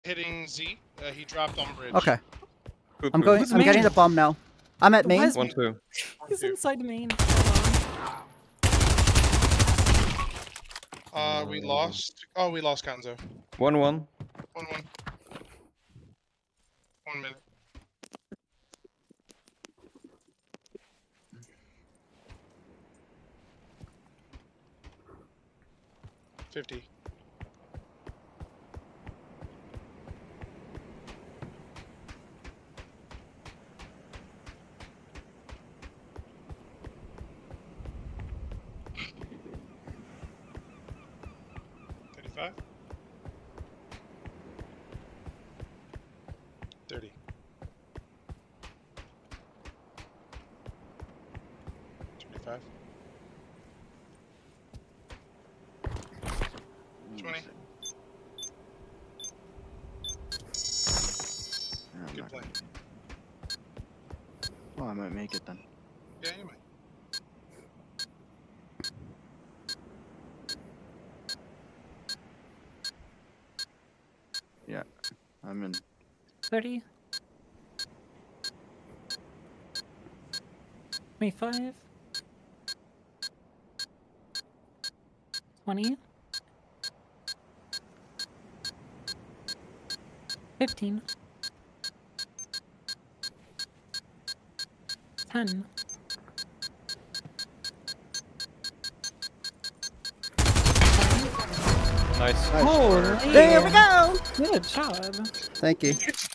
Hitting Z. He dropped on bridge. Okay. Good, I'm good. going. I'm getting the bomb now. I'm at main. 1-2. He's inside main. We lost. Oh, we lost Kanzo. 1-1. 1-1. 1 minute. $50. $35. 30. 25. 20. Good play. Oh, I might make it then. Yeah, you might. Yeah, I'm in. 30. 25. 20. 15. 10. Nice. Holy. There we go. Good job. Thank you.